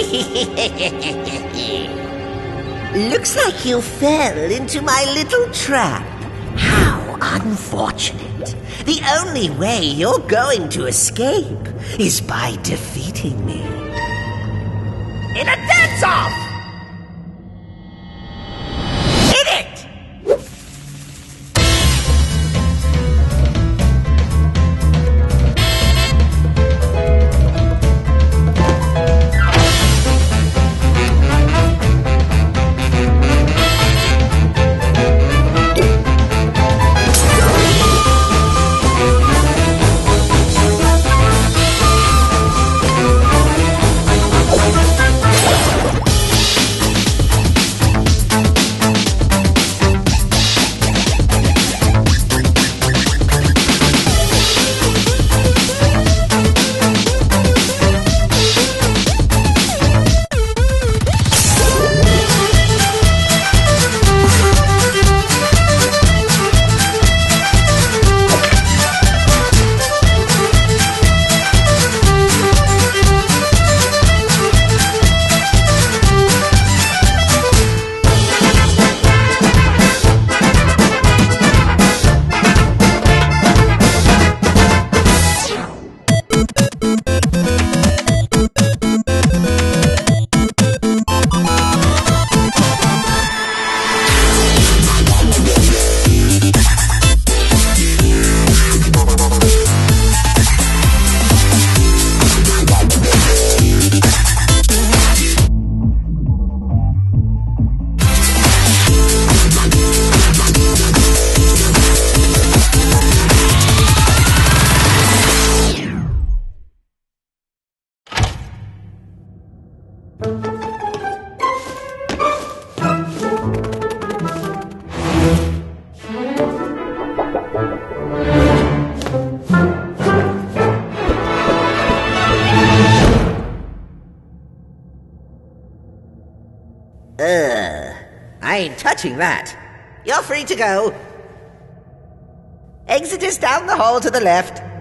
Looks like you fell into my little trap. How unfortunate. The only way you're going to escape is by defeating me. In a dance-off! Hit it! I ain't touching that. You're free to go. Exit is down the hall to the left.